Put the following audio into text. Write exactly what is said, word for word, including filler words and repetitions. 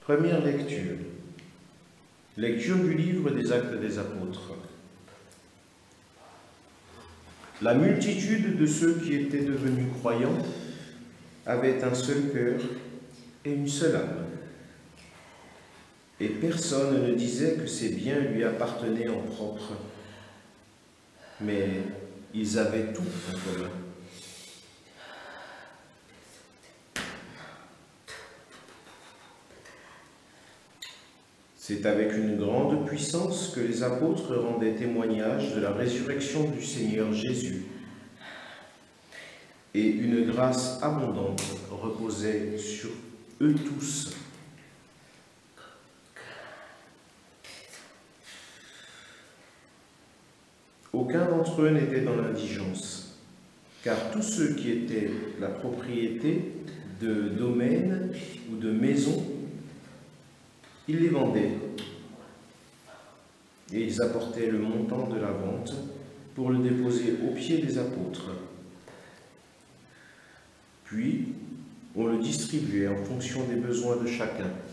Première lecture. Lecture du livre des Actes des Apôtres. La multitude de ceux qui étaient devenus croyants avait un seul cœur et une seule âme. Et personne ne disait que ses biens lui appartenaient en propre, mais ils avaient tout en commun. C'est avec une grande puissance que les apôtres rendaient témoignage de la résurrection du Seigneur Jésus. Et une grâce abondante reposait sur eux tous. Aucun d'entre eux n'était dans l'indigence, car tous ceux qui étaient la propriété de domaines ou de maisons, ils les vendaient et ils apportaient le montant de la vente pour le déposer aux pieds des apôtres. Puis, on le distribuait en fonction des besoins de chacun.